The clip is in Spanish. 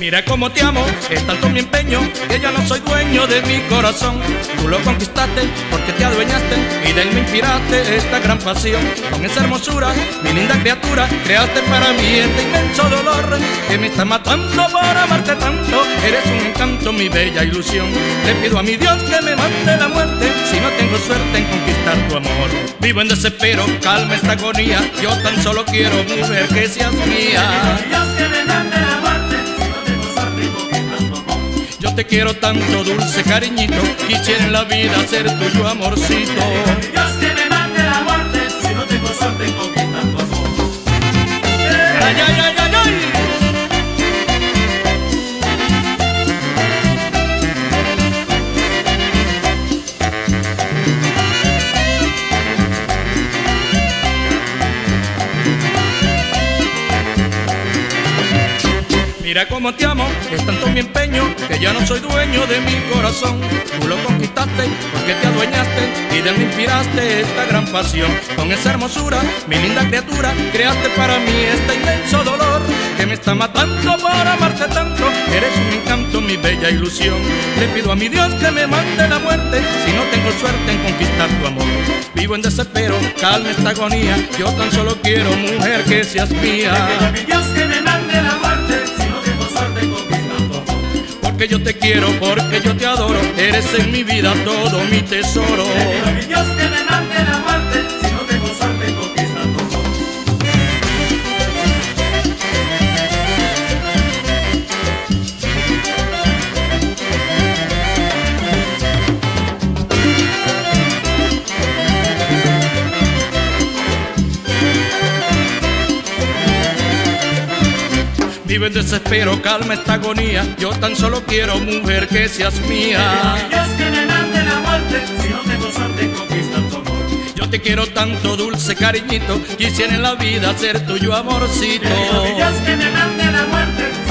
Mira cómo te amo, es tanto mi empeño que ya no soy dueño de mi corazón. Tú lo conquistaste porque te adueñaste y de él me inspiraste esta gran pasión. Con esa hermosura, mi linda criatura, creaste para mí este inmenso dolor que me está matando por amarte tanto. Eres un encanto, mi bella ilusión. Le pido a mi Dios que me mande la muerte si no tengo suerte en conquistar tu amor. Vivo en desespero, calma esta agonía. Yo tan solo quiero, mujer, que seas mía. Dios que me mande la muerte si no tengo suerte en conquistar tu amor. Yo te quiero tanto, dulce cariñito, quisiera en la vida ser tuyo amorcito. Dios que me mande la muerte si no tengo suerte en conquistar tu amor. Ay, ay, ay, ay, ay. Mira cómo te amo, es tanto mi empeño que ya no soy dueño de mi corazón. Tú lo conquistaste porque te adueñaste y de él me inspiraste esta gran pasión. Con esa hermosura, mi linda criatura, creaste para mí este inmenso dolor que me está matando por amarte tanto. Eres un encanto, mi bella ilusión. Le pido a mi Dios que me mande la muerte si no tengo suerte en conquistar tu amor. Vivo en desespero, calma esta agonía. Yo tan solo quiero, mujer, que seas mía. Le pido a mi Dios que me mande la muerte si no tengo suerte en conquistar tu amor. Porque yo te quiero, porque yo te adoro. Eres en mi vida todo mi tesoro. Le pido a mi Dios que me mande la muerte si no tengo suerte en conquistar tu amor. Vivo en desespero, calma esta agonía. Yo tan solo quiero, mujer, que seas mía. Dios que me mande la muerte si no tengo suerte en conquistar tu amor. Yo te quiero tanto, dulce cariñito, quisiera en la vida ser tuyo amorcito. Dios que me mande la muerte